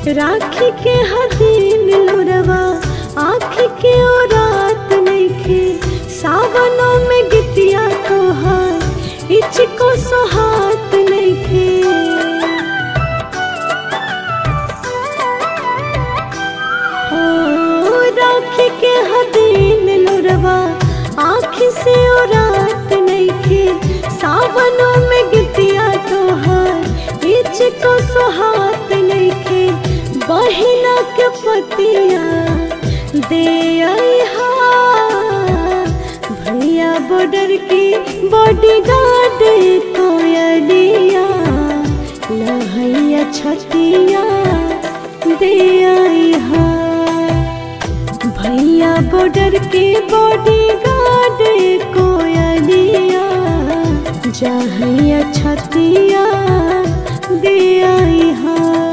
राखी के हदीन लोरवा आँख के ओ रात नइखे सावनों में गितिया तोहार इचको सोहात नइखे। राखी के हदीन लोरवा आँख से ओ रात नइखे सावनों में गितिया तोहार इचको सोहात नइखे। बहिना के पतिया दे आइहा भैया बॉर्डर की बॉडीगार्ड कोयलिया लहैया छतिया दे आइहा भैया बॉर्डर के बॉडीगार्ड कोयलिया जहैया छतिया दे आइहा।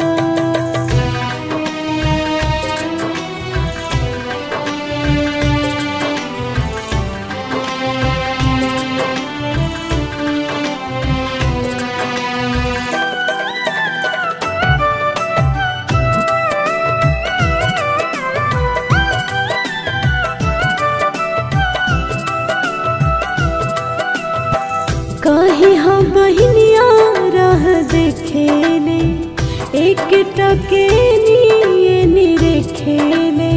कहीं हम बहनिया रह देखेले एक टके नी रेखेले।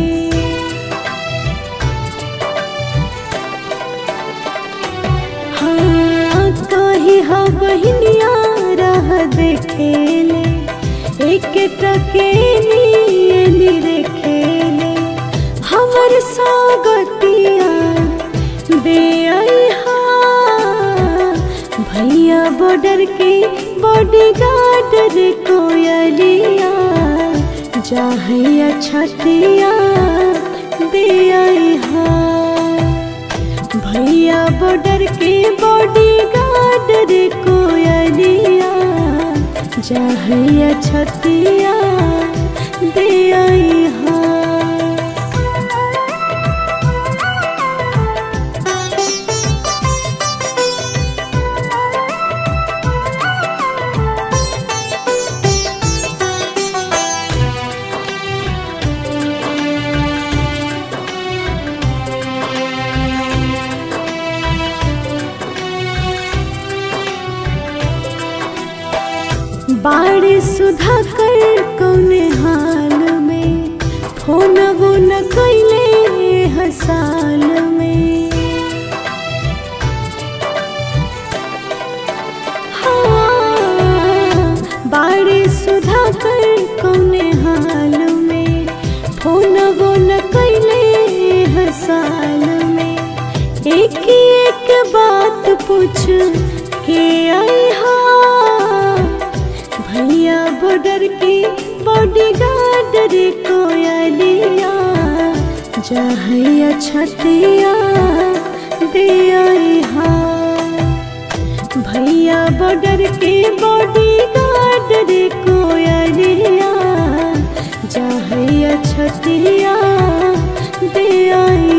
हाँ कहीं हम बहनिया रह देखेले एक टके नी रेखेले। हमर स्वागतिया दे आइहा भैया बॉर्डर के बॉडीगार्ड रे कोयलिया जहैया छतिया दे आइहा भैया बॉर्डर के बॉडीगार्ड रे कोयलिया जहैया छतिया दे आइहा। बाड़ी सुधा कर कौने हाल में फोन वो न कैले हसाल में। हाँ बाड़ी सुधा कर कौने हाल में फोन वो न कैले हसाल में। एक बात पूछ के आइहा भैया बॉर्डर की बॉडीगार्ड रे कोयलिया जहैया छतिया दे आइहा भैया बॉर्डर के बॉडीगार्ड रे कोयलिया जहैया छतिया दे आइहा।